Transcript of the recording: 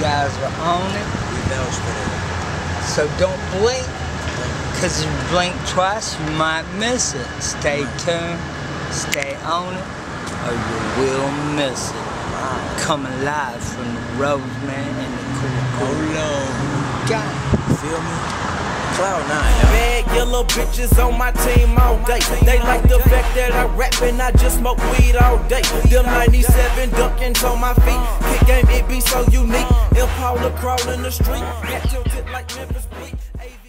guys are on it. We vouch for that. So don't blink, because if you blink twice, you might miss it. Stay tuned, stay on it, or you will miss it. Coming live from the Roseman and the Coca-Cola. Got it. Feel me? Cloud9. Bad yellow bitches on my team all day. They like the fact that I rap and I just smoke weed all day. Them 97 duckins on my feet. Kick game, it be so unique. Impala crawling the street. Hat tilted like Memphis Bleak.